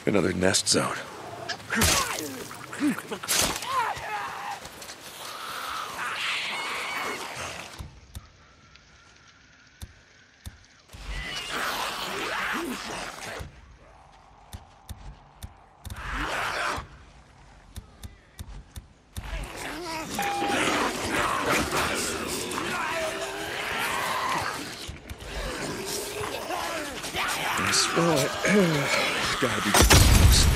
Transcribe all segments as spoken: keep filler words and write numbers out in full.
Another nest zone. I smell it. It's gotta be close.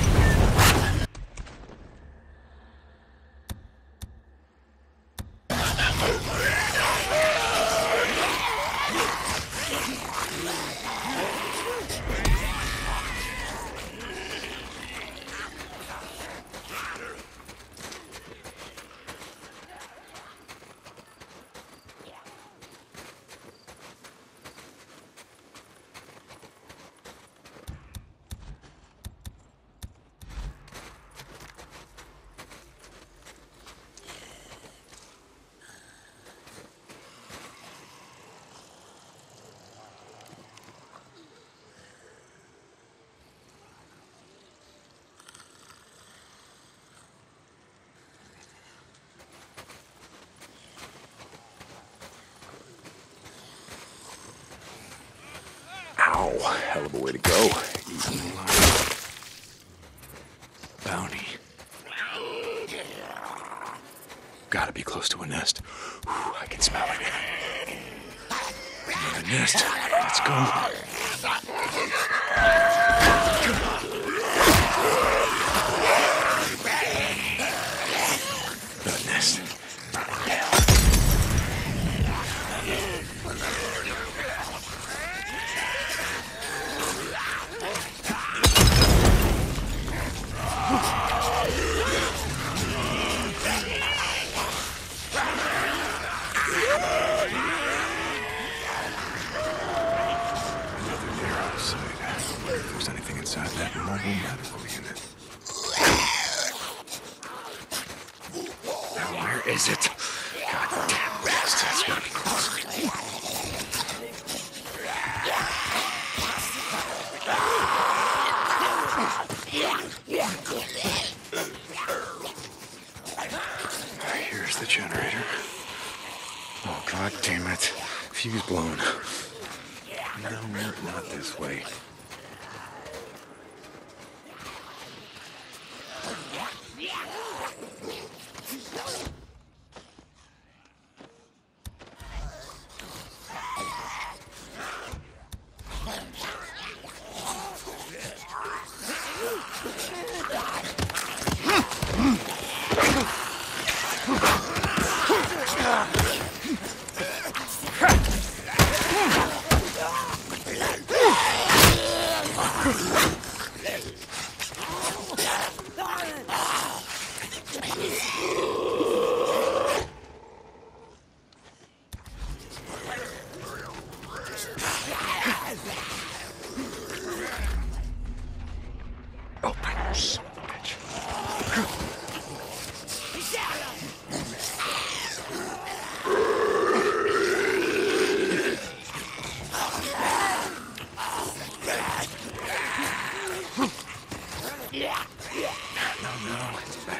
Ow, hell of a way to go. Eating alive. Bounty. Gotta be close to a nest. Whew, I can smell it. Another nest. Let's go. Another nest. If there's anything inside that mobile medical unit. Now, where is it? God damn, rest. That's gotta be close. Here's the generator. Oh, god damn it. Fuse blown. No, not this way. Open, son of a bitch. No, no, it's bad.